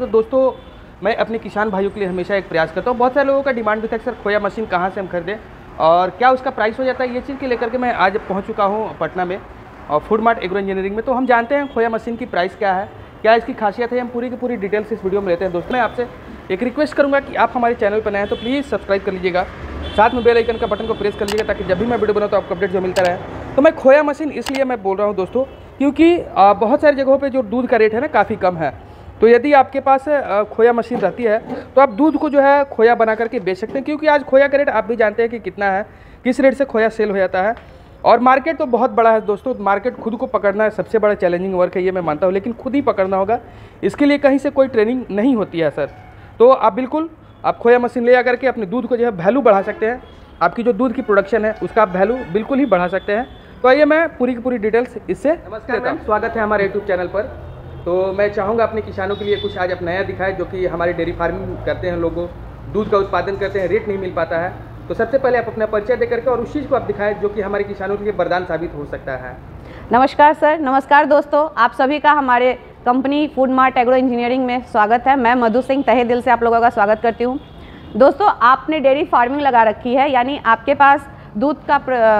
तो दोस्तों मैं अपने किसान भाइयों के लिए हमेशा एक प्रयास करता हूँ। बहुत सारे लोगों का डिमांड भी था कि सर खोया मशीन कहाँ से हम खरीदें और क्या उसका प्राइस हो जाता है, ये चीज़ के लेकर के मैं आज पहुँच चुका हूँ पटना में और फूड मार्ट एग्रो इंजीनियरिंग में। तो हम जानते हैं खोया मशीन की प्राइस क्या है, क्या इसकी खासियत है, हम पूरी की पूरी डिटेल्स इस वीडियो में लेते हैं। दोस्तों मैं आपसे एक रिक्वेस्ट करूँगा कि आप हमारे चैनल पर नए हैं तो प्लीज़ सब्सक्राइब कर लीजिएगा, साथ में बेल आइकन का बटन को प्रेस कर लीजिएगा ताकि जब भी मैं वीडियो बनाऊँ तो आपको अपडेट जो मिलता रहे। तो मैं खोया मशीन इसलिए मैं बोल रहा हूँ दोस्तों क्योंकि बहुत सारी जगहों पे जो दूध का रेट है ना काफ़ी कम है। तो यदि आपके पास खोया मशीन रहती है तो आप दूध को जो है खोया बना करके बेच सकते हैं, क्योंकि आज खोया का रेट आप भी जानते हैं कि कितना है, किस रेट से खोया सेल हो जाता है। और मार्केट तो बहुत बड़ा है दोस्तों, मार्केट खुद को पकड़ना है सबसे बड़ा चैलेंजिंग वर्क है, ये मैं मानता हूँ, लेकिन खुद ही पकड़ना होगा, इसके लिए कहीं से कोई ट्रेनिंग नहीं होती है सर। तो आप बिल्कुल आप खोया मशीन ले आकर के अपने दूध को जो है वैल्यू बढ़ा सकते हैं, आपकी जो दूध की प्रोडक्शन है उसका आप वैल्यू बिल्कुल ही बढ़ा सकते हैं। तो आइए मैं पूरी की पूरी डिटेल्स इससे नमस्कार मैम, स्वागत है हमारे यूट्यूब चैनल पर। तो मैं चाहूँगा अपने किसानों के लिए कुछ आज आप नया दिखाएं, जो कि हमारे डेयरी फार्मिंग करते हैं लोगों, दूध का उत्पादन करते हैं, रेट नहीं मिल पाता है। तो सबसे पहले आप अपना परिचय देकर के और उस चीज़ को आप दिखाएं जो कि हमारे किसानों के लिए वरदान साबित हो सकता है। नमस्कार सर, नमस्कार दोस्तों, आप सभी का हमारे company Food Mart Agro Engineering में स्वागत है। मैं मधु सिंह तहे दिल से आप लोगों का स्वागत करती हूँ। दोस्तों आपने डेयरी फार्मिंग लगा रखी है, यानी आपके पास दूध का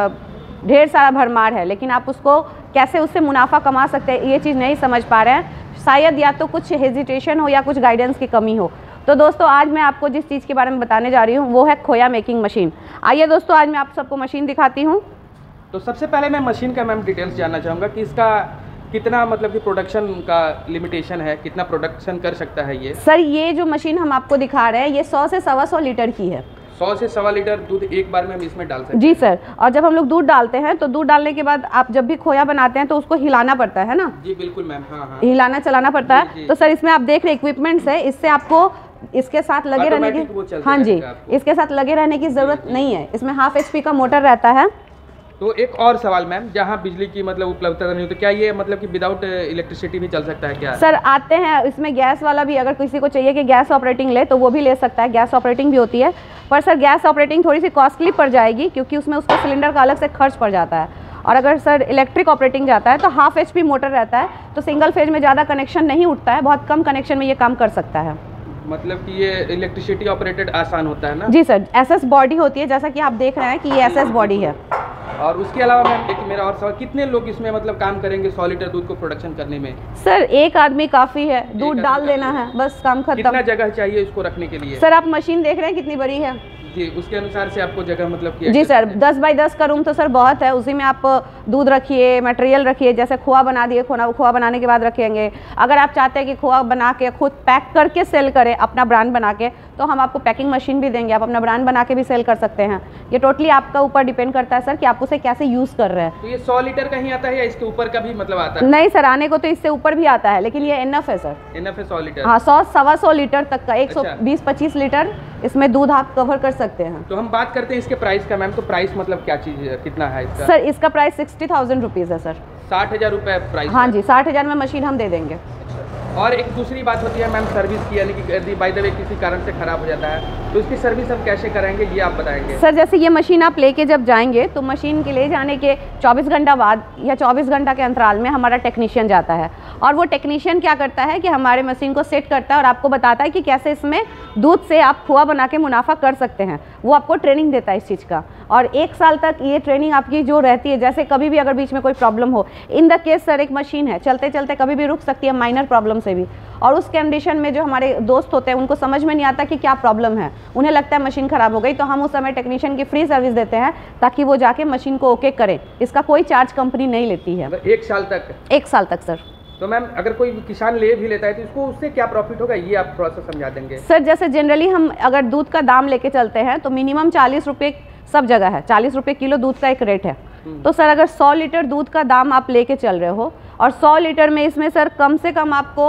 ढेर सारा भरमार है, लेकिन आप उसको कैसे उससे मुनाफा कमा सकते हैं ये चीज़ नहीं समझ पा रहे हैं, शायद या तो कुछ हेजिटेशन हो या कुछ गाइडेंस की कमी हो। तो दोस्तों आज मैं आपको जिस चीज़ के बारे में बताने जा रही हूँ वो है खोया मेकिंग मशीन। आइए दोस्तों आज मैं आप सबको मशीन दिखाती हूँ। तो सबसे पहले मैं मशीन का मैम डिटेल्स जानना चाहूँगा कि इसका कितना मतलब कि प्रोडक्शन का लिमिटेशन है, कितना प्रोडक्शन कर सकता है ये? सर ये जो मशीन हम आपको दिखा रहे हैं ये 100 से 125 लीटर की है। 100 से 1.25 लीटर दूध एक बार में हम इसमें डाल सकते हैं? जी सर, और जब हम लोग दूध डालते हैं तो दूध डालने के बाद आप जब भी खोया बनाते हैं तो उसको हिलाना पड़ता है ना? जी बिल्कुल मैम, हाँ। हिलाना चलाना पड़ता है। तो सर इसमें आप देख रहे इक्विपमेंट्स है, इससे आपको इसके साथ लगे रहने की, हाँ जी, इसके साथ लगे रहने की ज़रूरत नहीं है। इसमें 1/2 HP का मोटर रहता है। तो एक और सवाल मैम, जहाँ बिजली की मतलब उपलब्धता नहीं होती, क्या ये मतलब कि विदाउट इलेक्ट्रिसिटी भी चल सकता है क्या? सर आते हैं इसमें गैस वाला भी, अगर किसी को चाहिए कि गैस ऑपरेटिंग ले तो वो भी ले सकता है, गैस ऑपरेटिंग भी होती है। पर सर गैस ऑपरेटिंग थोड़ी सी कॉस्टली पड़ जाएगी क्योंकि उसमें उसका सिलेंडर का अलग से खर्च पड़ जाता है। और अगर सर इलेक्ट्रिक ऑपरेटिंग जाता है तो 1/2 HP मोटर रहता है, तो सिंगल फेज में ज़्यादा कनेक्शन नहीं उठता है, बहुत कम कनेक्शन में ये काम कर सकता है। मतलब कि ये इलेक्ट्रिसिटी ऑपरेटेड आसान होता है ना? जी सर, SS बॉडी होती है, जैसा कि आप देख रहे हैं कि ये SS बॉडी है। और उसके अलावा मैम एक मेरा और सवाल, कितने लोग इसमें मतलब काम करेंगे 100 लीटर दूध को प्रोडक्शन करने में? सर एक आदमी काफ़ी है, दूध डाल देना है, बस काम खत्म। कितना जगह चाहिए इसको रखने के लिए? सर आप मशीन देख रहे हैं कितनी बड़ी है जी, उसके अनुसार से आपको जगह मतलब कि जी सर 10 बाई 10 का रूम तो सर बहुत है, उसी में आप दूध रखिए, मटेरियल रखिए, जैसे खोआ बना दिए, खोआ बनाने के बाद रखेंगे। अगर आप चाहते हैं कि खोआ बना के खुद पैक करके सेल करें अपना ब्रांड बना के, तो हम आपको पैकिंग मशीन भी देंगे, आप अपना ब्रांड बना के भी सेल कर सकते हैं। ये टोटली आपका ऊपर डिपेंड करता है सर कि आप उसे कैसे यूज़ कर रहे हैं। तो ये 100 लीटर का ही आता है या इसके ऊपर का भी मतलब आता है? नहीं सर, आने को तो इससे ऊपर भी आता है, लेकिन ये इनफ है सर, इनफ है 100 लीटर। हाँ 100-125 लीटर तक का 120-25 लीटर इसमें दूध आप कवर कर सकते हैं। तो हम बात करते हैं इसके प्राइस का मैम, तो प्राइस मतलब क्या चीज़ है, कितना है इसका? सर इसका प्राइस 60,000 रुपीज़ है सर। 60,000 रुपये प्राइस? हाँ जी, 60,000 में मशीन हम दे देंगे। और एक दूसरी बात होती है मैम सर्विस की, यानी कि यदि बाय द वे किसी कारण से ख़राब हो जाता है तो इसकी सर्विस हम कैसे कराएंगे ये आप बताएंगे? सर जैसे ये मशीन आप लेके जब जाएंगे तो मशीन के ले जाने के 24 घंटा बाद या 24 घंटा के अंतराल में हमारा टेक्नीशियन जाता है, और वो टेक्नीशियन क्या करता है कि हमारे मशीन को सेट करता है और आपको बताता है कि कैसे इसमें दूध से आप खोआ बना के मुनाफा कर सकते हैं। वो आपको ट्रेनिंग देता है इस चीज़ का, और 1 साल तक ये ट्रेनिंग आपकी जो रहती है, जैसे कभी भी अगर बीच में कोई प्रॉब्लम हो, इन द केस सर एक मशीन है चलते चलते कभी भी रुक सकती है माइनर प्रॉब्लम से भी, और उस कंडीशन में जो हमारे दोस्त होते हैं उनको समझ में नहीं आता कि क्या प्रॉब्लम है, उन्हें लगता है मशीन ख़राब हो गई, तो हम उस समय टेक्नीशियन की फ्री सर्विस देते हैं ताकि वो जाके मशीन को ओके करें। इसका कोई चार्ज कंपनी नहीं लेती है। 1 साल तक? 1 साल तक सर। तो मैम अगर कोई किसान ले भी लेता है तो इसको उससे क्या प्रॉफिट होगा ये आप थोड़ा सा समझा देंगे? सर जैसे जनरली हम अगर दूध का दाम लेके चलते हैं तो मिनिमम 40 रुपये सब जगह है, 40 रुपये किलो दूध का एक रेट है। तो सर अगर 100 लीटर दूध का दाम आप लेके चल रहे हो और 100 लीटर में इसमें सर कम से कम आपको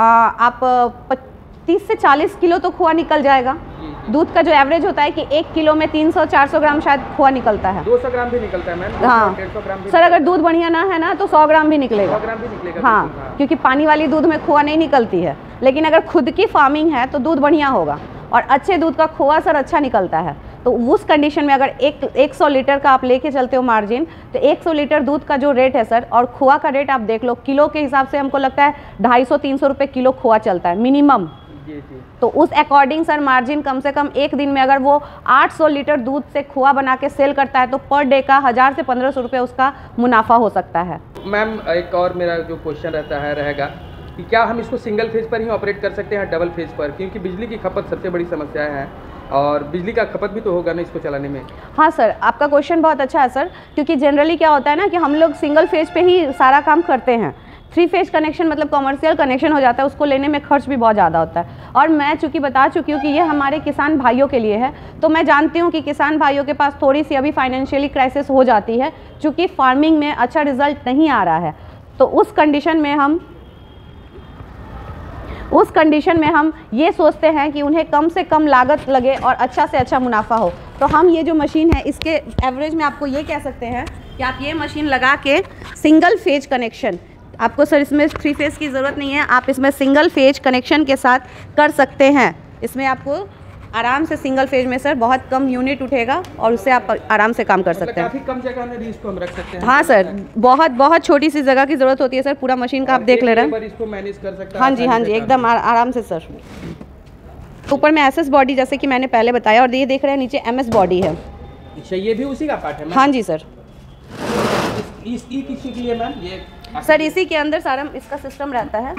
आप 30 से 40 किलो तो खोआ निकल जाएगा। दूध का जो एवरेज होता है कि 1 किलो में 300-400 ग्राम शायद खोआ निकलता है। 200 ग्राम भी निकलता है मैम? हाँ 150 ग्राम भी सर, अगर दूध बढ़िया ना है ना तो 100 ग्राम भी निकलेगा। 100 ग्राम भी निकलेगा? हाँ, क्योंकि पानी वाली दूध में खोआ नहीं निकलती है, लेकिन अगर खुद की फार्मिंग है तो दूध बढ़िया होगा और अच्छे दूध का खोआ सर अच्छा निकलता है। तो उस कंडीशन में अगर 100 लीटर का आप लेके चलते हो मार्जिन, तो 100 लीटर दूध का जो रेट है सर, और खोआ का रेट आप देख लो किलो के हिसाब से, हमको लगता है 250-300 रुपये किलो खोआ चलता है मिनिमम। जी जी। तो उस अकॉर्डिंग सर मार्जिन कम से कम एक दिन में अगर वो 800 लीटर दूध से खोआ बना के सेल करता है तो पर डे का 1000 से 1500 रुपये उसका मुनाफा हो सकता है। मैम एक और मेरा जो क्वेश्चन रहेगा कि क्या हम इसको सिंगल फेज पर ही ऑपरेट कर सकते हैं डबल फेज पर, क्योंकि बिजली की खपत सबसे बड़ी समस्या है और बिजली का खपत भी तो होगा ना इसको चलाने में। हाँ सर, आपका क्वेश्चन बहुत अच्छा है सर, क्योंकि जनरली क्या होता है ना कि हम लोग सिंगल फेज पे ही सारा काम करते हैं। 3 फेज कनेक्शन मतलब कमर्शियल कनेक्शन हो जाता है, उसको लेने में खर्च भी बहुत ज़्यादा होता है। और मैं चूँकि बता चुकी हूँ कि ये हमारे किसान भाइयों के लिए है, तो मैं जानती हूँ कि किसान भाइयों के पास थोड़ी सी अभी फाइनेंशियली क्राइसिस हो जाती है, चूँकि फार्मिंग में अच्छा रिजल्ट नहीं आ रहा है। तो उस कंडीशन में हम ये सोचते हैं कि उन्हें कम से कम लागत लगे और अच्छा से अच्छा मुनाफा हो। तो हम ये जो मशीन है इसके एवरेज में आपको ये कह सकते हैं कि आप ये मशीन लगा के सिंगल फेज कनेक्शन, आपको सर इसमें 3 फेज की ज़रूरत नहीं है, आप इसमें सिंगल फेज कनेक्शन के साथ कर सकते हैं। इसमें आपको आराम से सिंगल फेज में सर बहुत कम यूनिट उठेगा और उससे आप आराम से काम कर सकते हैं। काफ़ी कम जगह में भी इसको हम रख सकते हैं। हाँ सर, बहुत छोटी सी जगह की ज़रूरत होती है सर, पूरा मशीन का आप देख ले रहे हैं। इसको मैनेज कर सकते हैं। हाँ जी एकदम आराम से सर। ऊपर में एसएस बॉडी जैसे कि मैंने पहले बताया, और ये देख रहे हैं नीचे एमएस बॉडी है। अच्छा, ये भी उसी का पार्ट है? हाँ जी सर। इसकी किसी के लिए मैम ये सर इसी के अंदर सारा इसका सिस्टम रहता है।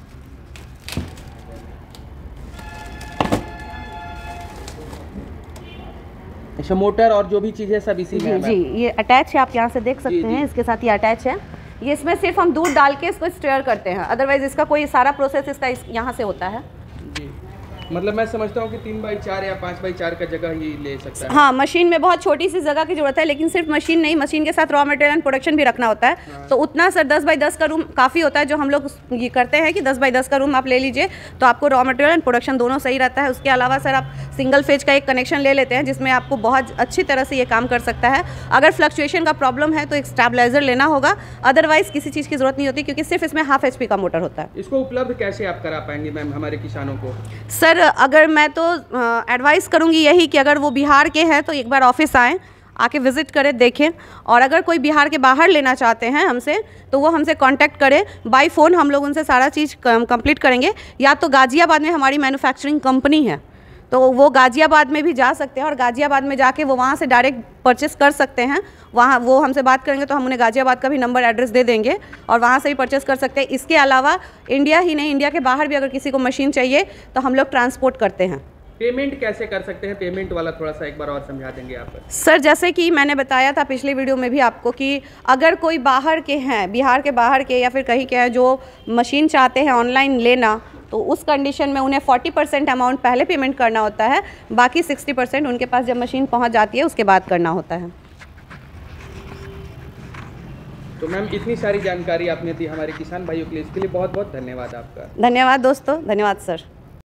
अच्छा, मोटर और जो भी चीज़ें सब इसी में है? जी, ये अटैच है, आप यहाँ से देख सकते हैं, इसके साथ ये अटैच है। ये इसमें सिर्फ हम दूध डाल के इसको स्टीयर करते हैं, अदरवाइज इसका कोई सारा प्रोसेस इसका यहाँ से होता है। जी, मतलब मैं समझता हूँ कि 3x4 या 5x4 का जगह ही ले सकता है। हाँ, मशीन में बहुत छोटी सी जगह की जरूरत है, लेकिन सिर्फ मशीन नहीं, मशीन के साथ रॉ मटेरियल एंड प्रोडक्शन भी रखना होता है। हाँ। तो उतना सर 10x10 का रूम काफ़ी होता है, जो हम लोग ये करते हैं कि 10x10 का रूम आप ले लीजिए, तो आपको रॉ मटेरियल एंड प्रोडक्शन दोनों सही रहता है। उसके अलावा सर आप सिंगल फेज का एक कनेक्शन ले लेते हैं, जिसमें आपको बहुत अच्छी तरह से ये काम कर सकता है। अगर फ्लक्चुएशन का प्रॉब्लम है तो एक स्टेबलाइजर लेना होगा, अदरवाइज किसी चीज़ की जरूरत नहीं होती, क्योंकि सिर्फ इसमें 1/2 HP का मोटर होता है। इसको उपलब्ध कैसे आप करा पाएंगे मैम हमारे किसानों को? सर अगर मैं तो एडवाइस करूंगी यही कि अगर वो बिहार के हैं तो एक बार ऑफिस आएँ, आके विज़िट करें, देखें। और अगर कोई बिहार के बाहर लेना चाहते हैं हमसे, तो वो हमसे कांटेक्ट करें बाय फ़ोन, हम लोग उनसे सारा चीज़ कंप्लीट करेंगे। या तो गाज़ियाबाद में हमारी मैन्युफैक्चरिंग कंपनी है, तो वो गाज़ियाबाद में भी जा सकते हैं, और गाज़ियाबाद में जाके वो वहाँ से डायरेक्ट परचेस कर सकते हैं। वहाँ वो हमसे बात करेंगे तो हम उन्हें गाज़ियाबाद का भी नंबर एड्रेस दे देंगे, और वहाँ से भी परचेस कर सकते हैं। इसके अलावा इंडिया ही नहीं, इंडिया के बाहर भी अगर किसी को मशीन चाहिए तो हम लोग ट्रांसपोर्ट करते हैं। पेमेंट कैसे कर सकते हैं? पेमेंट वाला थोड़ा सा एक बार और समझा देंगे आप? सर जैसे कि मैंने बताया था पिछली वीडियो में भी आपको कि अगर कोई बाहर के हैं, बिहार के बाहर के या फिर कहीं के हैं, जो मशीन चाहते हैं ऑनलाइन लेना, तो उस कंडीशन में उन्हें 40% अमाउंट पहले पेमेंट करना होता है, बाकी 60% उनके पास जब मशीन पहुंच जाती है उसके बाद करना होता है। तो मैम इतनी सारी जानकारी आपने दी हमारे किसान भाइयों के लिए, इसके लिए बहुत बहुत धन्यवाद आपका। धन्यवाद दोस्तों, धन्यवाद सर।